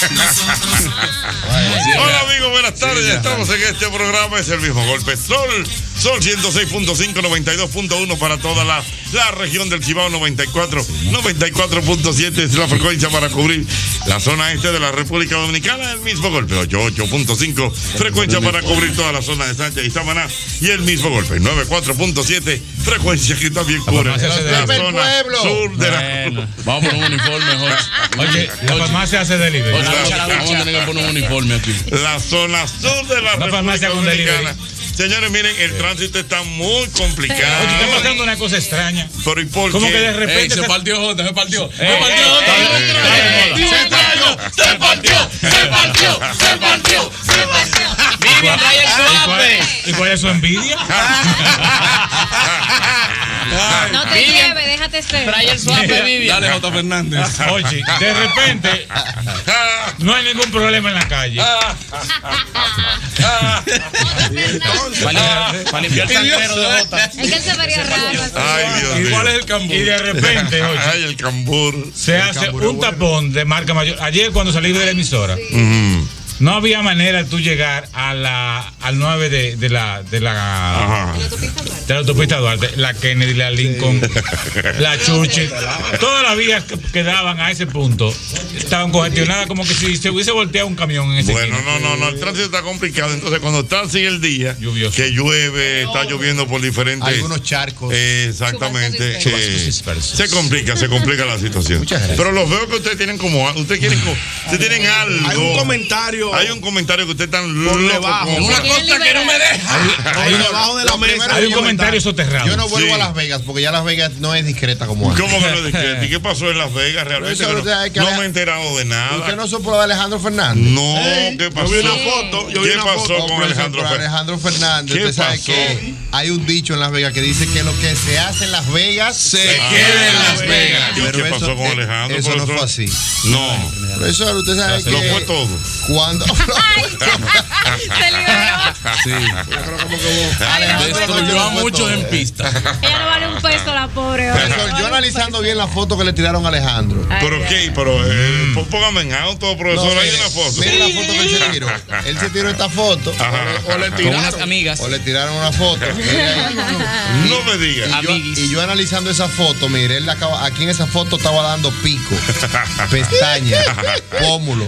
Hola amigos, buenas tardes. Estamos en este programa. Es el mismo golpe. Sol 106.5, 92.1 para toda la región del Cibao, 94.7 es la frecuencia para cubrir la zona este de la República Dominicana. El mismo golpe, 88.5 frecuencia para cubrir toda la zona de Sánchez y Samaná. Y el mismo golpe, 94.7 frecuencia que también cubre la zona sur de la... Vamos por un uniforme, Jorge. Oye, la farmacia hace delivery. Vamos a tener que poner un uniforme aquí. La zona sur de la República Dominicana. Señores, miren, el tránsito está muy complicado. Oye, está pasando una cosa extraña. Pero ¿y por qué? Como que de repente se partió Jota, se partió. Se partió. Vivian, trae el suave. ¿Y cuál es su envidia? No te lleves, déjate ser. Trae el suave, Vivian. Dale, Jota Fernández. Oye, de repente no hay ningún problema en la calle. Para limpiar el sangrero de Jota. Es que él se vería raro. Ay, Dios mío. ¿Cuál es el cambur? Y de repente, oye, Ay, el cambur. se hace un tapón de marca mayor. Ayer cuando salí de la emisora, no había manera de tú llegar al 9 de la autopista Duarte, la Kennedy, la Lincoln, la Churchill. Todas las vías que daban a ese punto estaban congestionadas, como que si se hubiese volteado un camión en ese Bueno, no, el tránsito está complicado. Entonces, cuando está así el día, lluvioso, que llueve, está lloviendo por diferentes... Algunos charcos. Exactamente. Se complica la situación. Muchas gracias. Pero los veo que ustedes tienen como... Ustedes tienen algo. Hay un comentario. Hay un comentario que ustedes están por locos debajo. con- Una cosa que no me deja. Hay debajo de la mesa. hay un comentario soterrado. Yo no vuelvo Sí. a Las Vegas porque ya Las Vegas no es discreta como antes. ¿Cómo que no es discreto? ¿Y qué pasó en Las Vegas realmente? Eso, Que o sea, que no me he enterado de nada. ¿Usted no supo lo de Alejandro Fernández? No, ¿qué pasó? Yo vi una foto. ¿Qué pasó con Alejandro Fernández? Alejandro Fernández, ¿Qué usted sabe pasó? que hay un dicho en Las Vegas que dice que lo que se hace en Las Vegas Se queda en Las Vegas. ¿Y Pero qué pasó eso, con Alejandro? Eso no profesor? fue así. No, Profesor, usted sabe que lo fue todo. cuando Se liberó. Sí. Destruyó a muchos en pista. Ella no vale un peso, la pobre. oye. Profesor, yo analizando bien la foto que le tiraron a Alejandro. Ay, ¿Pero Dios. qué? Pero póngame en auto, profesor, hay una foto. Mire la foto que él se tiró. Él se tiró esta foto O le Con tiraron. unas amigas. o le tiraron una foto. No me digas. Y yo analizando esa foto, mire, él aquí en esa foto estaba dando pico, pestaña, pómulo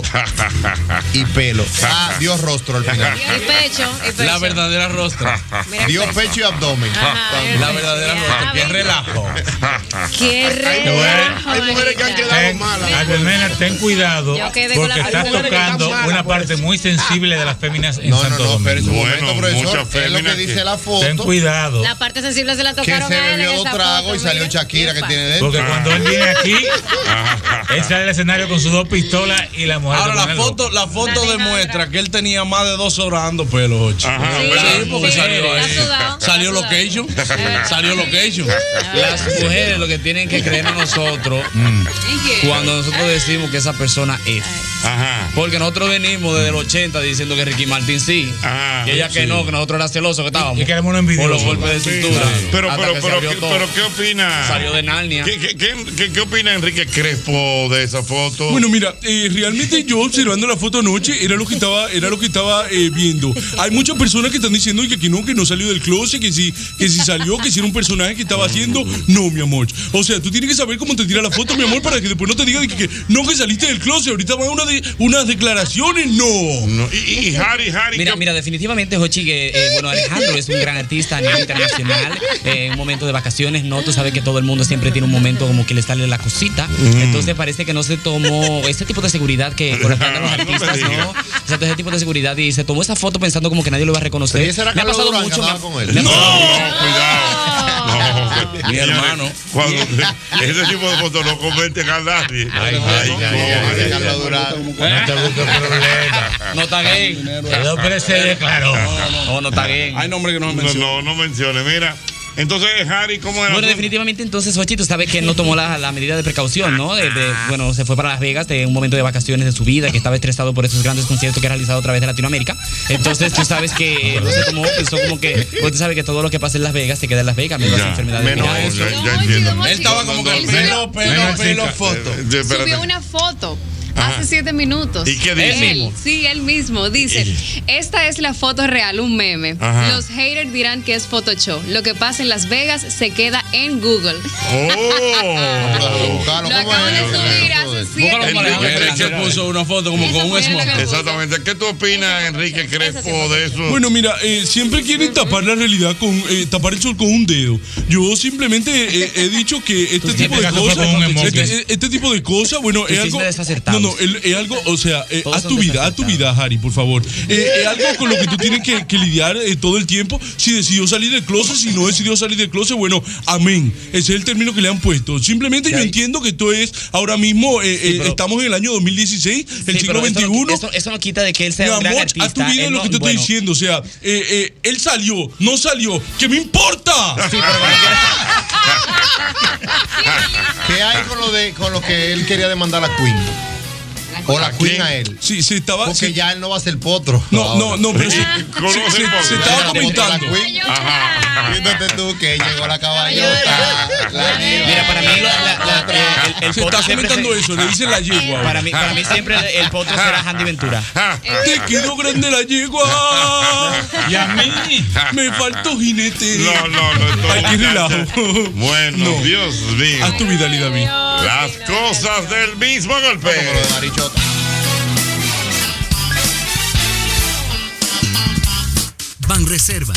y pelo. Dio rostro al final. Y pecho. La verdadera rostra. Mira, Dio pecho y abdomen. La verdadera rostra. Qué relajo. Qué relajo. Hay mujeres que han quedado malas. Albermena, ten cuidado Yo quedé con porque la- estás Hay mujeres que tocando están malas una por parte eso. muy sensible de las féminas en No, Santo pero en Domingo. su Bueno, momento, profesor, muchas es lo que féminas dice que- la Ten foto, cuidado, La parte sensible se la que tocaron se a él en bebió esa dos tragos foto, y salió mira. Shakira que tiene dentro. porque cuando él viene aquí, él sale al escenario con sus dos pistolas y la mujer Ahora se pone loca. la foto Alejandra. demuestra que él tenía más de 2 horas dando pelo, Ocho. Ajá, Sí, ¿verdad? Sí, porque sí, salió está ahí. sudado, Salió está location. sudado. Salió location. Las mujeres lo que tienen que creer en nosotros cuando nosotros decimos que esa persona es. Ajá. Porque nosotros venimos desde el 80 diciendo que Ricky Martin sí. Ajá, Y ella que no, que nosotros era celosos que estábamos. Y que éramos unos Por envidiosos. los golpes de cintura. Pero, Hasta que se abrió todo. ¿qué opina? Salió de Narnia. ¿Qué opina Enrique Crespo de esa foto? Bueno, mira, realmente yo observando la foto anoche era lo que estaba viendo. Hay muchas personas que están diciendo que no salió del closet, que si salió, que si era un personaje que estaba haciendo. No, mi amor. O sea, tú tienes que saber cómo te tira la foto, mi amor, para que después no te digan que saliste del closet. Ahorita van unas declaraciones, no. No, y Harry. Mira, definitivamente, Jochi, que bueno, Alejandro es un gran artista a nivel internacional. En un momento de vacaciones, ¿no? Tú sabes que todo el mundo siempre tiene un momento como que le sale la cosita. Entonces parece que no se tomó ese tipo de seguridad que por acá andan los artistas, ¿no? O sea, ese tipo de seguridad y se tomó esa foto pensando como que nadie lo iba a reconocer. ¿Y ese era Me ha Carlos pasado Durán mucho. que andaba con él? Cuidado. No, Mi hermano. Cuando ese tipo de fotos no convierten a nadie. Carlos Durán. No te busques problemas. No está gay. El hombre se declaró. No está bien. Hay nombres que no me mencionan. No mencione. Mira, entonces Harry, ¿cómo era? Bueno, definitivamente entonces, Jochi, tú sabes que él no tomó la medida de precaución, ¿no? Bueno, se fue para Las Vegas de un momento de vacaciones de su vida, que estaba estresado por esos grandes conciertos que ha realizado a través de Latinoamérica. Entonces, tú sabes que no se tomó, pensó como que, pues tú sabes que todo lo que pasa en Las Vegas se queda en Las Vegas, menos las enfermedades Menos virales. eso. Ya entiendo. Él estaba como que Él pelo, foto. Subió una foto Ajá. hace 7 minutos. ¿Y qué dice? Él mismo dice, esta es la foto real, un meme. Ajá. Los haters dirán que es Photoshop. Lo que pasa en Las Vegas se queda en Google. Oh. Lo acabo de subir hace 7 minutos. Enrique puso una foto como con un smoke. Exactamente. ¿Qué tú opinas, Enrique Crespo, de eso? Bueno, mira, siempre quieren tapar la realidad con tapar el sol con un dedo. Yo simplemente he dicho que este tipo de cosas, este tipo de cosas, bueno, es algo. No, es algo, o sea, haz tu vida, Harry, por favor. Es algo con lo que tú tienes que lidiar todo el tiempo. Si decidió salir del closet, si no decidió salir del closet, bueno, amén. Ese es el término que le han puesto. Simplemente yo entiendo que esto es ahora mismo, estamos en el año 2016, el siglo XXI. Eso no quita de que él sea un gran artista. Haz tu vida, es lo que te estoy diciendo. O sea, él salió, no salió. ¿Qué me importa? Sí, pero ¿qué hay con lo que él quería demandar a Queen? O la Queen a él. Sí, se estaba. Porque ya él no va a ser potro. No, pero se estaba comentando. Viéndote tú que llegó la caballota. Mira, para mí el se potro está comentando eso, le dicen la yegua. Para mí siempre el potro será Handy Ventura. Te quedó grande la yegua. Y a mí me faltó jinete. No. Ay, qué relajo. Bueno, Dios mío. Haz tu vida, David. Las cosas del mismo golpe. Banreservas,